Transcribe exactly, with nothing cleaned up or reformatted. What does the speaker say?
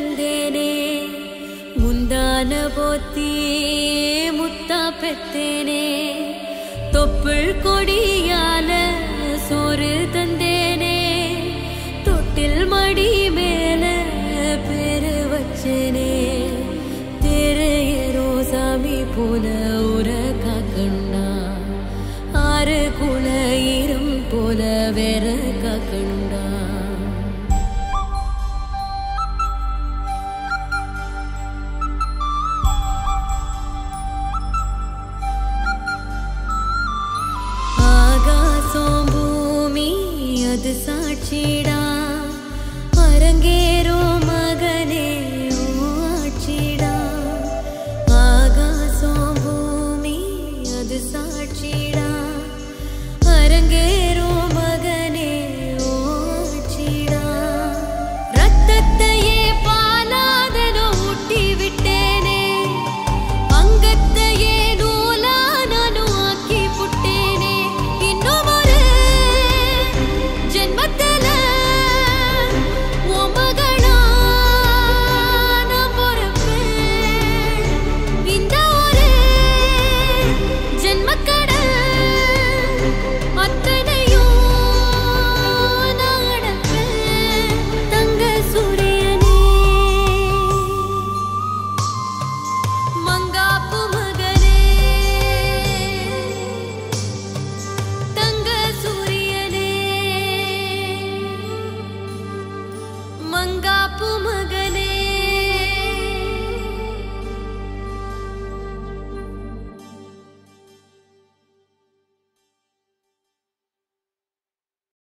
தந்தேனே முந்தான போத்தி முத்தா பெத்தேனே தொப்புள் கொடியால சோறு தந்தேனே தொட்டில் மடி மேல பேரு வச்சேனே தெரையரோ சாமி போல உர காக்கண்ணா ஆறு குளையிரும் போல வேற